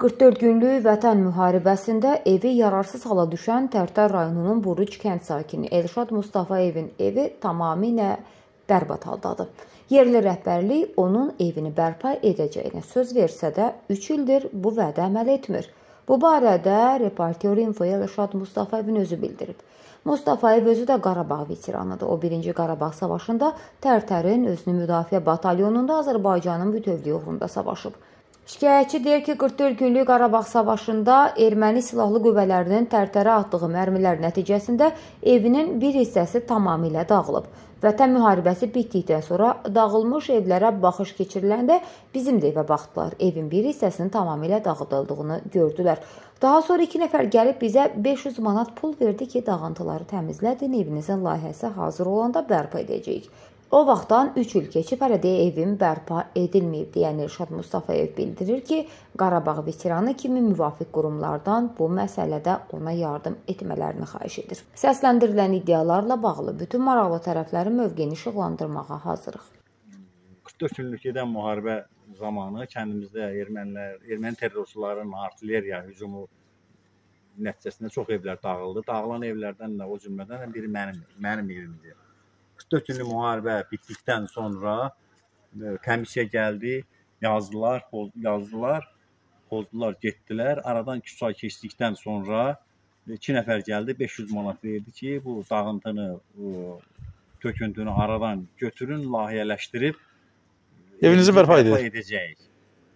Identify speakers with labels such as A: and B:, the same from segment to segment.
A: 44 günlük vətən müharibəsində evi yararsız hala düşən Tərtər rayonunun Buruc kənd sakini Elşad Mustafayevin evi tamamilə bərbad haldadır. Yerli rəhbərlik onun evini bərpa edəcəyinə söz versə də 3 ildir bu vədə əməl etmir. Bu barədə Reporter Infoya Elşad Mustafayevin özü bildirib. Mustafayev özü də Qarabağ veteranıdır. O 1-ci Qarabağ savaşında Tərtərin özünü müdafiə batalyonunda Azərbaycanın bütövlüyü uğrunda savaşıb. Şikayətçi deyir ki, 44 günlük Qarabağ savaşında erməni silahlı qüvvələrinin Tərtərə atdığı mərmilər nəticəsində evinin bir hissəsi tamamilə dağılıb. Vətən müharibəsi bitdikdən sonra dağılmış evlərə baxış keçiriləndə bizim də evə baxdılar. Evin bir hissəsinin tamamilə dağıdıldığını gördülər. Daha sonra 2 nəfər gəlib bizə 500 manat pul verdi ki, dağıntıları təmizlədin, evinizin layihəsi hazır olanda bərpa edəcəyik. O vaxtdan 3 il keçib, hələ də evim bərpa edilməyib, deyən Elşad Mustafayev bildirir ki, Qarabağ veteranı kimi müvafiq qurumlardan bu məsələdə ona yardım etmələrini xahiş edir. Səsləndirilən iddialarla bağlı bütün maraqlı tərəflərin mövqeyini işıqlandırmağa hazırıq.
B: 44 günlük gedən müharibə zamanı kəndimizdə erməni terrorçuların artilleriya hücumu nəticəsində çox evlər dağıldı. Dağılan evlərdən də o cümlədən biri mənim evimdir. 44 günlük müharibə bitdikdən sonra komissiya gəldi, yazdılar, pozdular, getdilər. Aradan 2 ay keçdikdən sonra 2 nəfər gəldi, 500 manat verdi ki, bu dağıntını, töküntünü aradan götürün, layihələşdirib
C: evinizi bərpa
B: edəcəyik.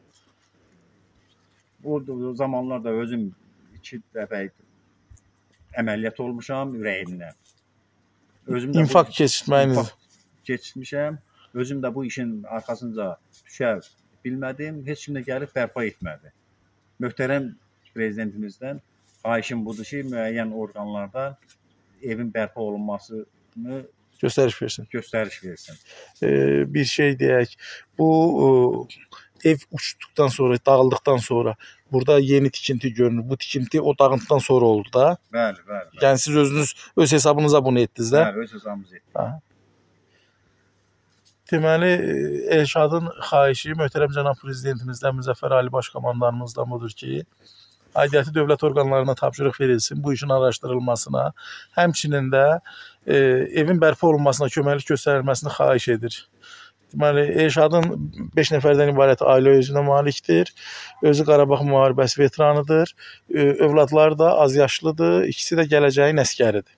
B: O zamanlarda özüm 2 dəfə əməliyyat olmuşam ürəyimdən.
C: İnfak
B: keçmişəm. Özüm də bu işin arxasınca düşə bilmədim. Heç kim də gəlib bərpa etmədi. Möhtərəm prezidentimizdən xahişim budur ki, müəyyən orqanlardan evin bərpa olunmasını göstəriş versin.
C: Bir şey deyək, bu ev uçduqdan sonra, dağıldıqdan sonra burada yeni tikinti görünür. Bu tikinti o dağıntıdan sonra oldu da.
B: Bəli.
C: Yəni siz özünüz öz hesabınıza bunu etdiniz də?
B: Bəli, öz hesabımıza etdik.
C: Deməli, Elşadın xahişi möhtərəm cənab prezidentimizdən, Müzəffər Ali Başkomandanımızdan budur ki, aidiyyəti dövlət orqanlarına tapşırıq verilsin bu işin araşdırılmasına, həmçinin də evin bərpa olunmasına köməklik göstərilməsini xahiş edir. Deməli, Elşadın 5 nəfərdən ibarət ailə özünə malikdir. Özü Qarabağ müharibəsi veteranıdır. Övladları da az yaşlıdır. İkisi də gələcəyin əsgəridir.